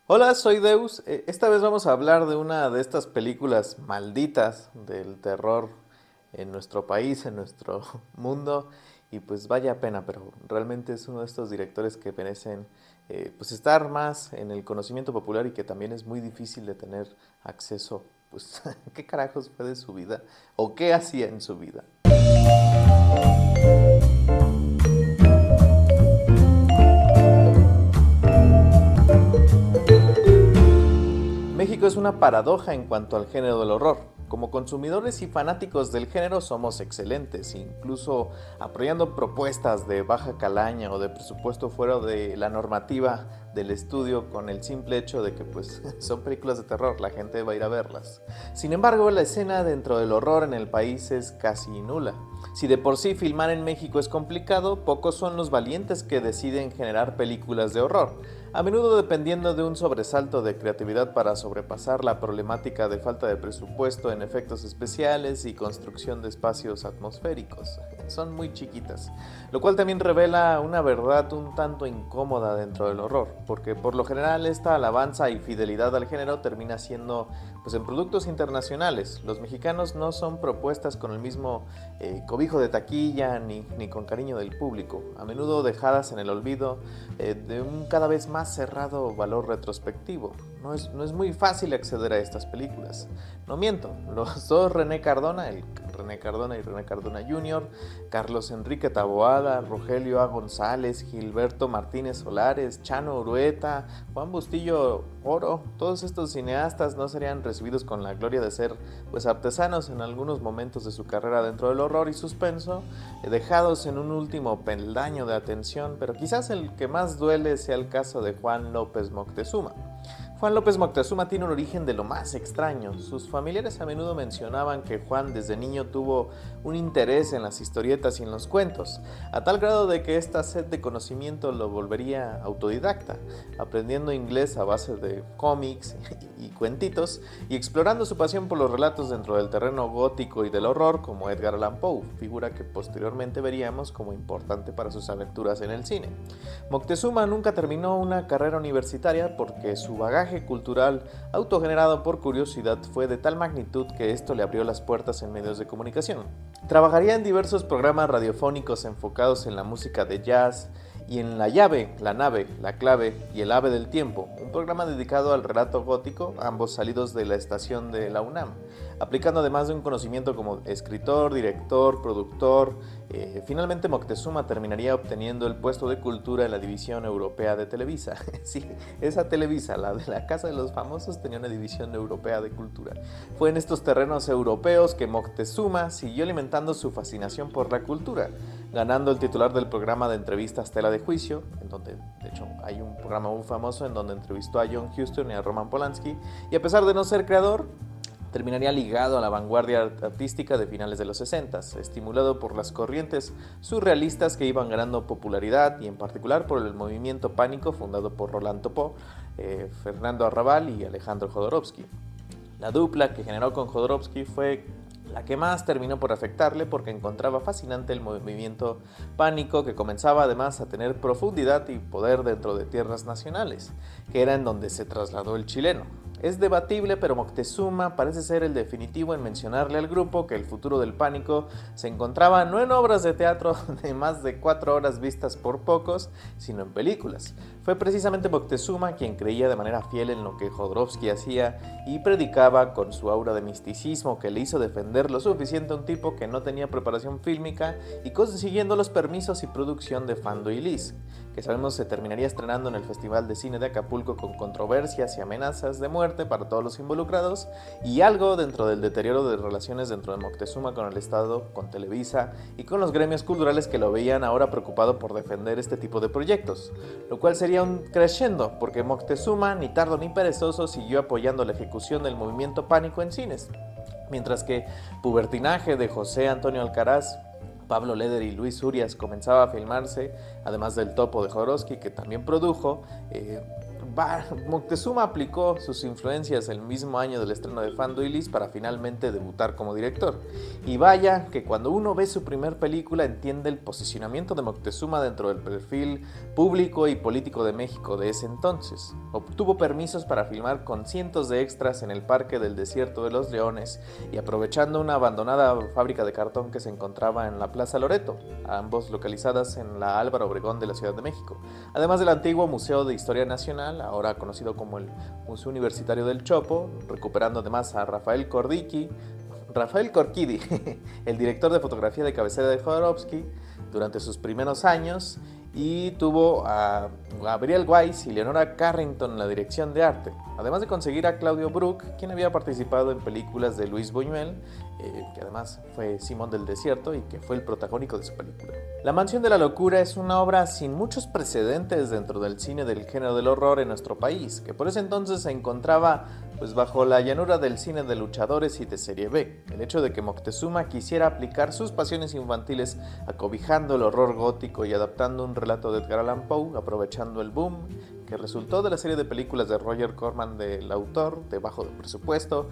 Hola, soy Deus. Esta vez vamos a hablar de una de estas películas malditas del terror en nuestro país, en nuestro mundo. Y pues vaya pena, pero realmente es uno de estos directores que merecen pues estar más en el conocimiento popular y que también es muy difícil de tener acceso. Pues, ¿qué carajos fue de su vida? ¿O qué hacía en su vida? México es una paradoja en cuanto al género del horror. Como consumidores y fanáticos del género somos excelentes, incluso apoyando propuestas de baja calaña o de presupuesto fuera de la normativa del estudio con el simple hecho de que pues son películas de terror, la gente va a ir a verlas. Sin embargo, la escena dentro del horror en el país es casi nula. Si de por sí filmar en México es complicado, pocos son los valientes que deciden generar películas de horror, a menudo dependiendo de un sobresalto de creatividad para sobrepasar la problemática de falta de presupuesto en efectos especiales y construcción de espacios atmosféricos. Son muy chiquitas, lo cual también revela una verdad un tanto incómoda dentro del horror, porque por lo general esta alabanza y fidelidad al género termina siendo pues en productos internacionales. Los mexicanos no son propuestas con el mismo cobijo de taquilla ni con cariño del público, a menudo dejadas en el olvido de un cada vez más cerrado valor retrospectivo. No es muy fácil acceder a estas películas. No miento, los dos René Cardona, el René Cardona y René Cardona Jr., Carlos Enrique Taboada, Rogelio A. González, Gilberto Martínez Solares, Chano Urueta, Juan Bustillo Oro, todos estos cineastas no serían recibidos con la gloria de ser pues artesanos en algunos momentos de su carrera dentro del horror y suspenso, dejados en un último peldaño de atención, pero quizás el que más duele sea el caso de Juan López Moctezuma. Juan López Moctezuma tiene un origen de lo más extraño. Sus familiares a menudo mencionaban que Juan desde niño tuvo un interés en las historietas y en los cuentos, a tal grado de que esta sed de conocimiento lo volvería autodidacta, aprendiendo inglés a base de cómics y cuentitos y explorando su pasión por los relatos dentro del terreno gótico y del horror como Edgar Allan Poe, figura que posteriormente veríamos como importante para sus aventuras en el cine. Moctezuma nunca terminó una carrera universitaria porque su bagaje cultural autogenerado por curiosidad fue de tal magnitud que esto le abrió las puertas en medios de comunicación. Trabajaría en diversos programas radiofónicos enfocados en la música de jazz y en La llave, La nave, La clave y El ave del tiempo, un programa dedicado al relato gótico, ambos salidos de la estación de la UNAM, aplicando además de un conocimiento como escritor, director, productor. Finalmente Moctezuma terminaría obteniendo el puesto de cultura en la división europea de Televisa. Sí, esa Televisa, la de la Casa de los Famosos, tenía una división europea de cultura. Fue en estos terrenos europeos que Moctezuma siguió alimentando su fascinación por la cultura, ganando el titular del programa de entrevistas Tela de Juicio, en donde de hecho hay un programa muy famoso en donde entrevistó a John Huston y a Roman Polanski, y a pesar de no ser creador, terminaría ligado a la vanguardia artística de finales de los 60, estimulado por las corrientes surrealistas que iban ganando popularidad y en particular por el movimiento pánico fundado por Roland Topó, Fernando Arrabal y Alejandro Jodorowsky. La dupla que generó con Jodorowsky fue la que más terminó por afectarle porque encontraba fascinante el movimiento pánico que comenzaba además a tener profundidad y poder dentro de tierras nacionales, que era en donde se trasladó el chileno. Es debatible, pero Moctezuma parece ser el definitivo en mencionarle al grupo que el futuro del pánico se encontraba no en obras de teatro de más de 4 horas vistas por pocos, sino en películas. Fue precisamente Moctezuma quien creía de manera fiel en lo que Jodorowsky hacía y predicaba con su aura de misticismo que le hizo defender lo suficiente a un tipo que no tenía preparación fílmica y consiguiendo los permisos y producción de Fando y Lis, que sabemos se terminaría estrenando en el Festival de Cine de Acapulco con controversias y amenazas de muerte para todos los involucrados y algo dentro del deterioro de relaciones dentro de Moctezuma con el Estado, con Televisa y con los gremios culturales que lo veían ahora preocupado por defender este tipo de proyectos, lo cual sería un crescendo porque Moctezuma ni tardo ni perezoso siguió apoyando la ejecución del movimiento pánico en cines, mientras que Pubertinaje de José Antonio Alcaraz, Pablo Leder y Luis Urias comenzaba a filmarse, además del Topo de Jodorowsky que también produjo. Moctezuma aplicó sus influencias el mismo año del estreno de Fanduilis para finalmente debutar como director. Y vaya que cuando uno ve su primer película entiende el posicionamiento de Moctezuma dentro del perfil público y político de México de ese entonces. Obtuvo permisos para filmar con cientos de extras en el Parque del Desierto de los Leones y aprovechando una abandonada fábrica de cartón que se encontraba en la Plaza Loreto, ambos localizadas en la Álvaro Obregón de la Ciudad de México, además del antiguo Museo de Historia Nacional, ahora conocido como el Museo Universitario del Chopo, recuperando además a Rafael Corquidi, el director de fotografía de cabecera de Jodorowsky durante sus primeros años, y tuvo a Gabriel Weiss y Leonora Carrington en la dirección de arte, además de conseguir a Claudio Brook, quien había participado en películas de Luis Buñuel, que además fue Simón del Desierto y que fue el protagónico de su película. La Mansión de la Locura es una obra sin muchos precedentes dentro del cine del género del horror en nuestro país, que por ese entonces se encontraba bajo la llanura del cine de luchadores y de serie B. El hecho de que Moctezuma quisiera aplicar sus pasiones infantiles acobijando el horror gótico y adaptando un relato de Edgar Allan Poe, aprovechando el boom que resultó de la serie de películas de Roger Corman del autor, de bajo presupuesto,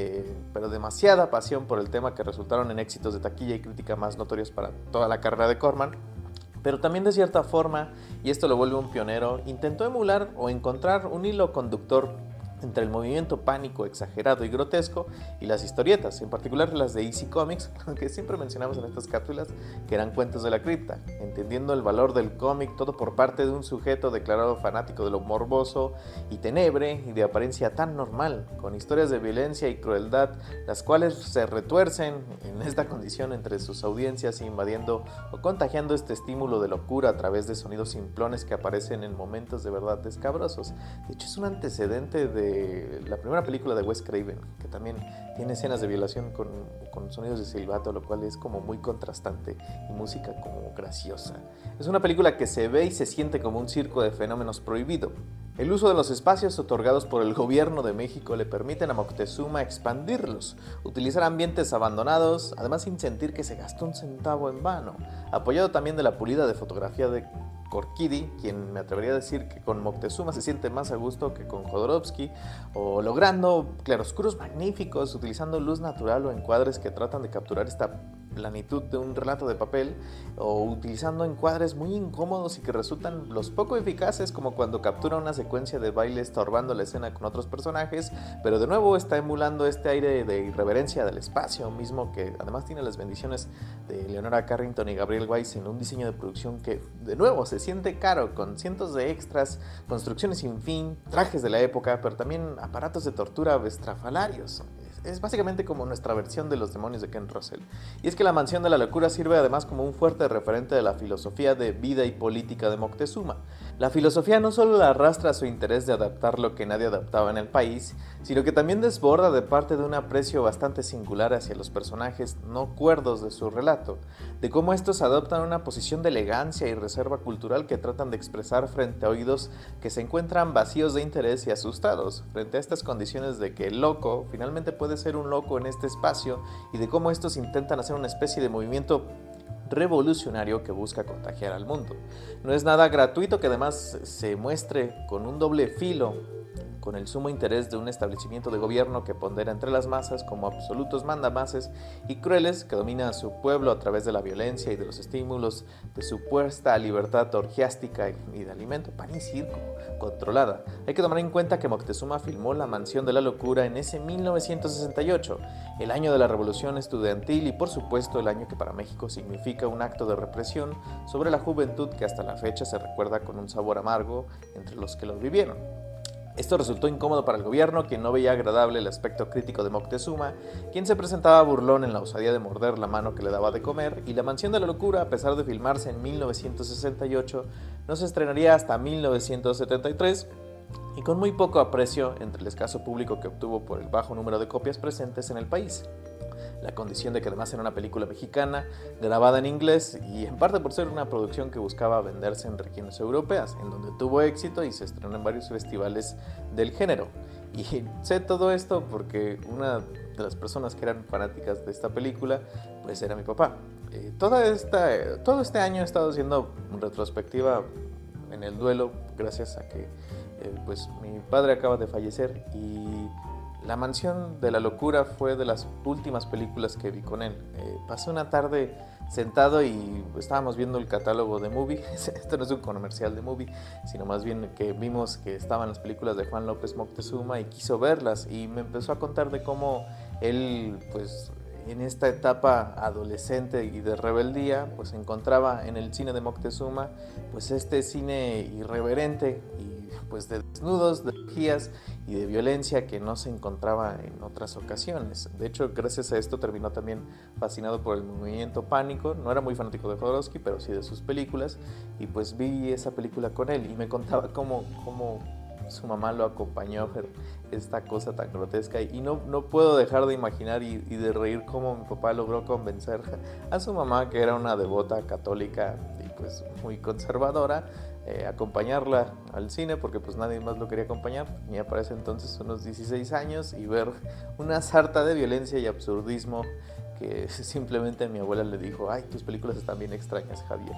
pero demasiada pasión por el tema que resultaron en éxitos de taquilla y crítica más notorios para toda la carrera de Corman. Pero también de cierta forma, y esto lo vuelve un pionero, intentó emular o encontrar un hilo conductor entre el movimiento pánico exagerado y grotesco y las historietas, en particular las de Easy Comics, que siempre mencionamos en estas cápsulas, que eran cuentos de la cripta, entendiendo el valor del cómic todo por parte de un sujeto declarado fanático de lo morboso y tenebre y de apariencia tan normal, con historias de violencia y crueldad, las cuales se retuercen en esta condición entre sus audiencias, invadiendo o contagiando este estímulo de locura a través de sonidos simplones que aparecen en momentos de verdad escabrosos. De hecho, es un antecedente de la primera película de Wes Craven, que también tiene escenas de violación con sonidos de silbato, lo cual es como muy contrastante y música como graciosa. Es una película que se ve y se siente como un circo de fenómenos prohibido. El uso de los espacios otorgados por el gobierno de México le permiten a Moctezuma expandirlos, utilizar ambientes abandonados, además sin sentir que se gastó un centavo en vano, apoyado también de la pulida de fotografía de Corquidi, quien me atrevería a decir que con Moctezuma se siente más a gusto que con Jodorowsky, o logrando claroscuros magníficos, utilizando luz natural o encuadres que tratan de capturar esta planitud de un relato de papel, o utilizando encuadres muy incómodos y que resultan los poco eficaces, como cuando captura una secuencia de baile estorbando la escena con otros personajes, pero de nuevo está emulando este aire de irreverencia del espacio mismo, que además tiene las bendiciones de Leonora Carrington y Gabriel Weiss en un diseño de producción que de nuevo se siente caro, con cientos de extras, construcciones sin fin, trajes de la época, pero también aparatos de tortura estrafalarios. Es básicamente como nuestra versión de Los demonios de Ken Russell. Y es que La Mansión de la Locura sirve además como un fuerte referente de la filosofía de vida y política de Moctezuma. La filosofía no solo arrastra su interés de adaptar lo que nadie adaptaba en el país, sino que también desborda de parte de un aprecio bastante singular hacia los personajes no cuerdos de su relato, de cómo estos adoptan una posición de elegancia y reserva cultural que tratan de expresar frente a oídos que se encuentran vacíos de interés y asustados, frente a estas condiciones de que el loco finalmente puede ser un loco en este espacio y de cómo estos intentan hacer una especie de movimiento revolucionario que busca contagiar al mundo. No es nada gratuito que además se muestre con un doble filo, con el sumo interés de un establecimiento de gobierno que pondera entre las masas como absolutos mandamases y crueles que domina a su pueblo a través de la violencia y de los estímulos de supuesta libertad orgiástica y de alimento, pan y circo, controlada. Hay que tomar en cuenta que Moctezuma filmó La Mansión de la Locura en ese 1968, el año de la Revolución Estudiantil y por supuesto el año que para México significa un acto de represión sobre la juventud que hasta la fecha se recuerda con un sabor amargo entre los que lo vivieron. Esto resultó incómodo para el gobierno, quien no veía agradable el aspecto crítico de Moctezuma, quien se presentaba burlón en la osadía de morder la mano que le daba de comer, y La Mansión de la Locura, a pesar de filmarse en 1968, no se estrenaría hasta 1973, y con muy poco aprecio entre el escaso público que obtuvo por el bajo número de copias presentes en el país. La condición de que además era una película mexicana, grabada en inglés y en parte por ser una producción que buscaba venderse en regiones europeas, en donde tuvo éxito y se estrenó en varios festivales del género. Y sé todo esto porque una de las personas que eran fanáticas de esta película, pues era mi papá. Todo este año he estado haciendo retrospectiva en el duelo, gracias a que pues mi padre acaba de fallecer y La Mansión de la Locura fue de las últimas películas que vi con él. Pasé una tarde sentado y estábamos viendo el catálogo de Movie. Esto no es un comercial de Movie, sino más bien que vimos que estaban las películas de Juan López Moctezuma y quiso verlas y me empezó a contar de cómo él, pues en esta etapa adolescente y de rebeldía, pues encontraba en el cine de Moctezuma pues este cine irreverente y pues de desnudos, de orgías y de violencia que no se encontraba en otras ocasiones. De hecho, gracias a esto terminó también fascinado por el movimiento Pánico. No era muy fanático de Jodorowsky, pero sí de sus películas, y pues vi esa película con él y me contaba cómo su mamá lo acompañó a ver esta cosa tan grotesca y no puedo dejar de imaginar y de reír cómo mi papá logró convencer a su mamá, que era una devota católica y pues muy conservadora, acompañarla al cine porque pues nadie más lo quería acompañar. Tenía para ese entonces unos 16 años y ver una sarta de violencia y absurdismo que simplemente mi abuela le dijo: ay, tus películas están bien extrañas, Javier.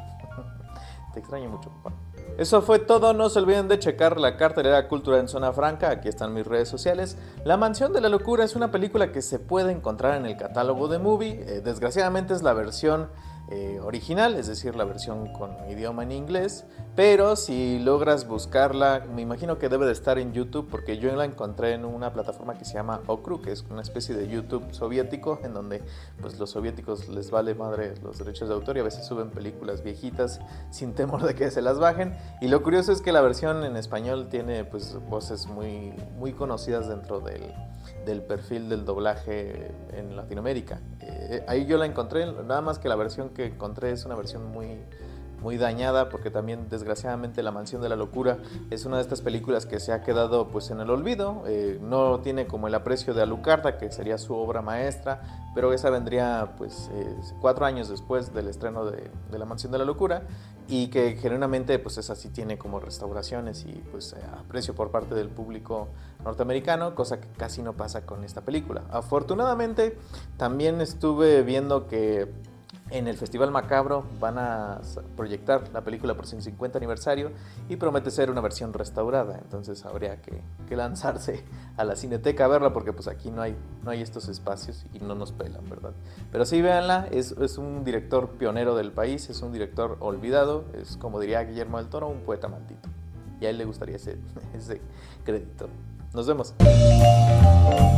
Te extraño mucho, papá. Eso fue todo, no se olviden de checar la cartelera Cultura en Zona Franca, aquí están mis redes sociales. La Mansión de la Locura es una película que se puede encontrar en el catálogo de Movie, desgraciadamente es la versión original, es decir, la versión con idioma en inglés, pero si logras buscarla, me imagino que debe de estar en YouTube, porque yo la encontré en una plataforma que se llama Okru, que es una especie de YouTube soviético, en donde pues los soviéticos les vale madre los derechos de autor y a veces suben películas viejitas sin temor de que se las bajen. Y lo curioso es que la versión en español tiene pues voces muy conocidas dentro del perfil del doblaje en Latinoamérica. Ahí yo la encontré, nada más que la versión que encontré es una versión muy dañada, porque también desgraciadamente La Mansión de la Locura es una de estas películas que se ha quedado pues en el olvido. No tiene como el aprecio de Alucarda, que sería su obra maestra, pero esa vendría pues 4 años después del estreno de La Mansión de la Locura, y que genuinamente pues esa sí tiene como restauraciones y pues aprecio por parte del público norteamericano, cosa que casi no pasa con esta película. Afortunadamente también estuve viendo que en el Festival Macabro van a proyectar la película por su 50 aniversario y promete ser una versión restaurada, entonces habría que lanzarse a la Cineteca a verla, porque pues aquí no hay estos espacios y no nos pelan, ¿verdad? Pero sí, véanla, es un director pionero del país, es un director olvidado, es, como diría Guillermo del Toro, un poeta maldito, y a él le gustaría ese crédito. Nos vemos.